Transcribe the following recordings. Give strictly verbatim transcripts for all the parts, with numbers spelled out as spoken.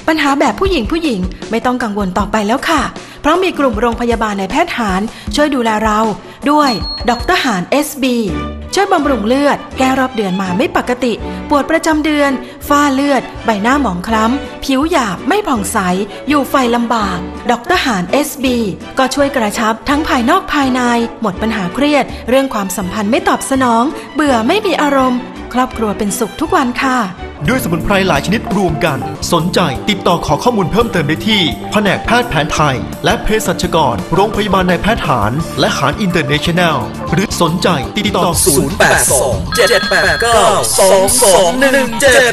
ปัญหาแบบผู้หญิงผู้หญิงไม่ต้องกังวลต่อไปแล้วค่ะเพราะมีกลุ่มโรงพยาบาลนายแพทย์หารช่วยดูแลเราด้วยดร.หาร เอส บี ช่วยบำรุงเลือดแก้รอบเดือนมาไม่ปกติปวดประจำเดือนฝ้าเลือดใบหน้าหมองคล้ำผิวหยาบไม่ผ่องใสอยู่ไฟลำบากดร.หาร เอส บี ก็ช่วยกระชับทั้งภายนอกภายในหมดปัญหาเครียดเรื่องความสัมพันธ์ไม่ตอบสนองเบื่อไม่มีอารมณ์ครอบครัวเป็นสุขทุกวันค่ะด้วยสมุนไพรหลายชนิดรวมกันสนใจติดต่อขอข้อมูลเพิ่มเติมได้ที่แผนกแพทย์แผนไทยและเภสัชกรโรงพยาบาลนายแพทย์หารและหารอินเตอร์เนชั่นแนลหรือสนใจติดต่อศูนย์ แปด สอง เจ็ด แปด เก้า สอง สอง หนึ่ง เจ็ด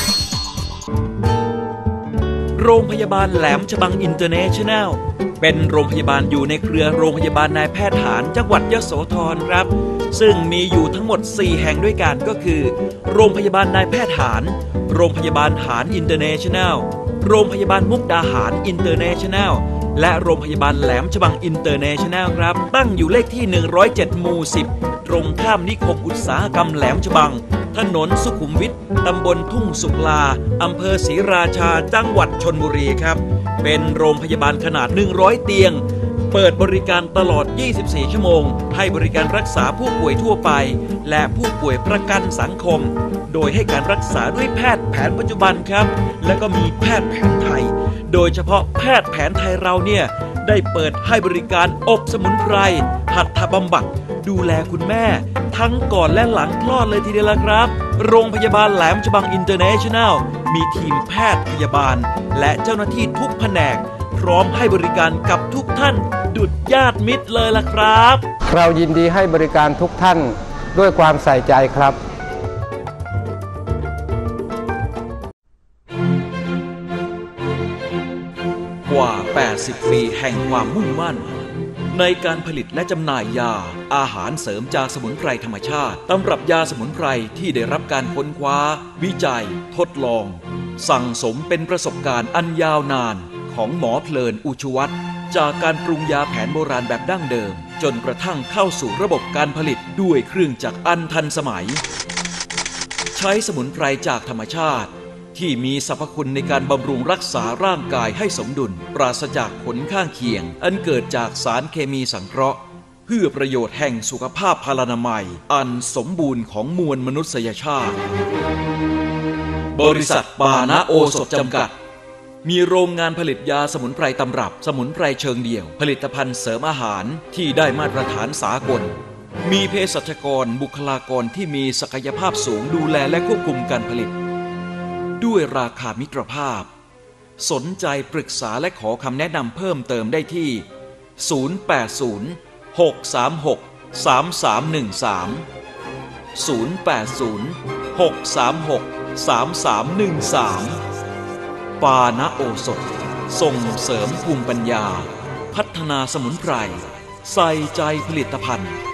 โรงพยาบาลแหลมฉบังอินเตอร์เนชั่นแนลเป็นโรงพยาบาลอยู่ในเครือโรงพยาบาลนายแพทย์หารจังหวัดยโสธรครับซึ่งมีอยู่ทั้งหมดสี่แห่งด้วยกันก็คือโรงพยาบาลนายแพทย์หารโรงพยาบาลหารอินเตอร์เนชั่นแนลโรงพยาบาลมุกดาหารอินเตอร์เนชั่นแนลและโรงพยาบาลแหลมฉบังอินเตอร์เนชั่นแนลครับตั้งอยู่เลขที่หนึ่งร้อยเจ็ดหมู่สิบตรงข้ามนิคมอุตสาหกรรมแหลมฉบังถนนสุขุมวิทตำบลทุ่งสุกลาอำเภอศรีราชาจังหวัดชลบุรีครับเป็นโรงพยาบาลขนาดหนึ่งร้อยเตียงเปิดบริการตลอดยี่สิบสี่ชั่วโมงให้บริการรักษาผู้ป่วยทั่วไปและผู้ป่วยประกันสังคมโดยให้การรักษาด้วยแพทย์แผนปัจจุบันครับและก็มีแพทย์แผนไทยโดยเฉพาะแพทย์แผนไทยเราเนี่ยได้เปิดให้บริการอบสมุนไพรหัตถบำบัดดูแลคุณแม่ทั้งก่อนและหลังคลอดเลยทีเดียวละครับโรงพยาบาลแหลมฉบังอินเตอร์เนชั่นแนลมีทีมแพทย์พยาบาลและเจ้าหน้าที่ทุกแผนกพร้อมให้บริการกับทุกท่านดุจญาติมิตรเลยล่ะครับเรายินดีให้บริการทุกท่านด้วยความใส่ใจครับกว่าแปดสิบปีแห่งความมุ่งมั่นในการผลิตและจำหน่ายยาอาหารเสริมจากสมุนไพรธรรมชาติตำรับยาสมุนไพรที่ได้รับการค้นคว้าวิจัยทดลองสั่งสมเป็นประสบการณ์อันยาวนานของหมอเพลินอุชุวัฒน์จากการปรุงยาแผนโบราณแบบดั้งเดิมจนกระทั่งเข้าสู่ระบบการผลิตด้วยเครื่องจักรอันทันสมัยใช้สมุนไพรจากธรรมชาติที่มีสรรพคุณในการบำรุงรักษาร่างกายให้สมดุลปราศจากผลข้างเคียงอันเกิดจากสารเคมีสังเคราะห์เพื่อประโยชน์แห่งสุขภาพพลานามัยอันสมบูรณ์ของมวลมนุษยชาติบริษัทปานะโอสถจำกัดมีโรงงานผลิตยาสมุนไพรตำรับสมุนไพรเชิงเดี่ยวผลิตภัณฑ์เสริมอาหารที่ได้มาตรฐานสากลมีเภสัชกรบุคลากรที่มีศักยภาพสูงดูแลและควบคุมการผลิตด้วยราคามิตรภาพสนใจปรึกษาและขอคำแนะนำเพิ่มเติมได้ที่ศูนย์ แปด ศูนย์ หก สาม หก สาม สาม หนึ่ง สาม ศูนย์ แปด ศูนย์ หก สาม หก สาม สาม หนึ่ง สามปานะโอสถส่งเสริมภูมิปัญญาพัฒนาสมุนไพรใส่ใจผลิตภัณฑ์